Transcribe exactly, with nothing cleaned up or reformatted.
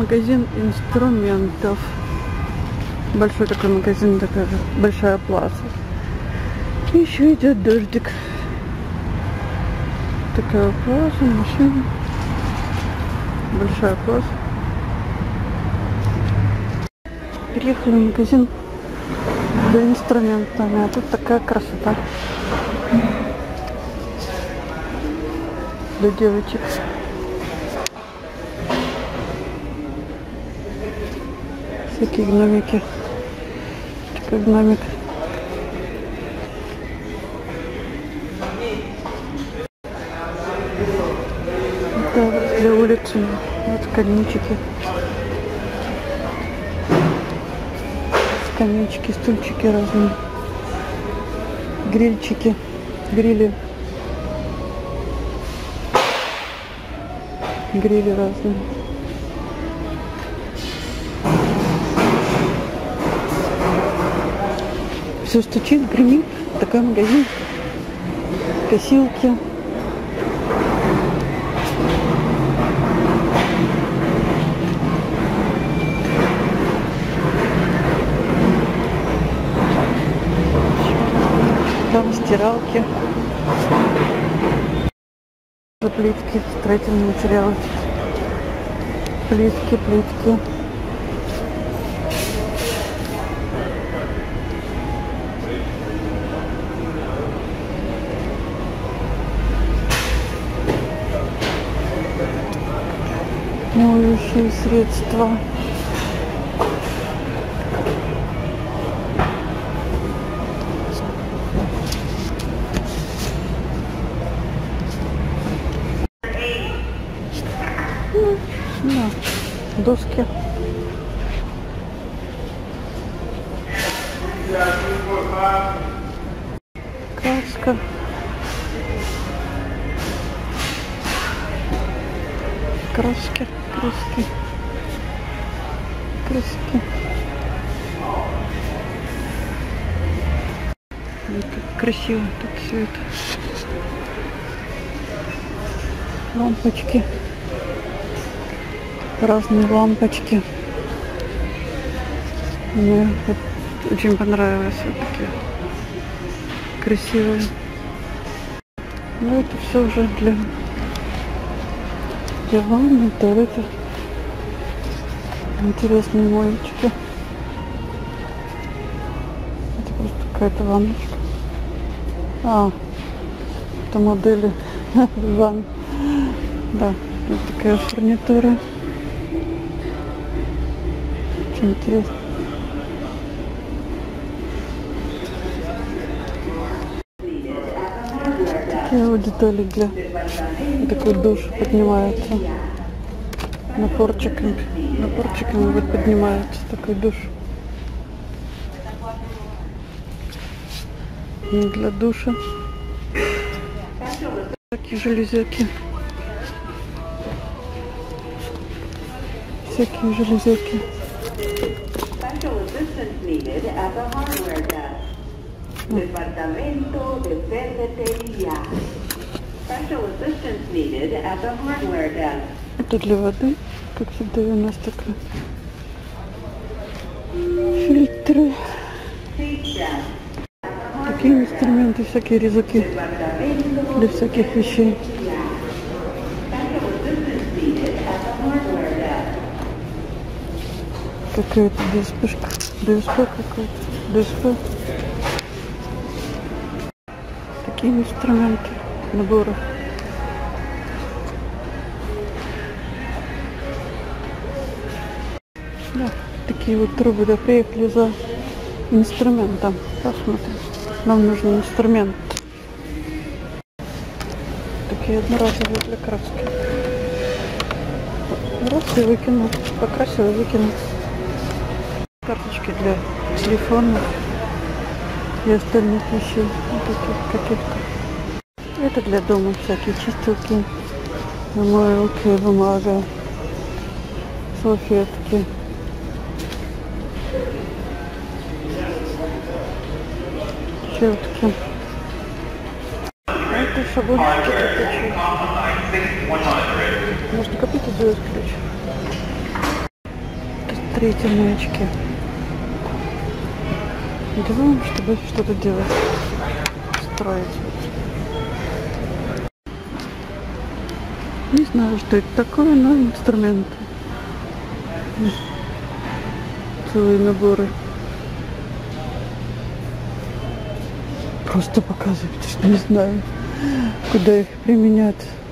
магазин инструментов. Большой такой магазин, такая большая плаза. И еще идет дождик. Такая плаза, машина. Большая плаза. Приехали в магазин за инструментами, а тут такая красота для девочек. Всякие гномики. Такой гномик. Это для улицы. Вот скамеечки. Скамеечки, стульчики разные. Грильчики. Грили. Грили разные. Все стучит, гремит. Такой магазин. Косилки. Там стиралки. Плитки, строительные материалы. Плитки, плитки. Моющие средства. Да, доски. Краска. Краски, краски, краски. Вот как красиво тут все это. Лампочки. Разные лампочки. Мне вот очень понравилось. Вот такие красивые. Ну это все уже для для ванны, туалета. Интересные моечки. Это просто какая-то ванночка. А, это модели ванн. Да, вот такая фурнитура. Очень интересно. Такие вот детали для такой душ поднимается. Напорчиками. Напорчиками вот поднимается такой душ. И для душа. Такие железяки. Всякие железяки. Departamento de ferretería. Special assistance needed at the hardware desk. Это для воды, как всегда у нас такая. Фильтры. Такие инструменты, всякие резаки для всяких вещей. Какая-то ДСПшка. ДСП какой-то. ДСП. Такие инструменты, наборы. Да, такие вот трубы, да, приехали за инструментом. Посмотрим. Нам нужен инструмент. Такие одноразовые для краски. Раз и выкинул. Покрасил и выкинул. Карточки для телефона и остальных вещей. Вот таких каких-то. Это для дома всякие чистилки, мылки, бумага, салфетки. Щетки. А это шаблончики такие. Можно копить и делать ключ. строительные очки. Делаем, чтобы что-то делать, строить. Не знаю, что это такое, но инструменты. Целые наборы. Просто показывать, что не знаю, куда их применять.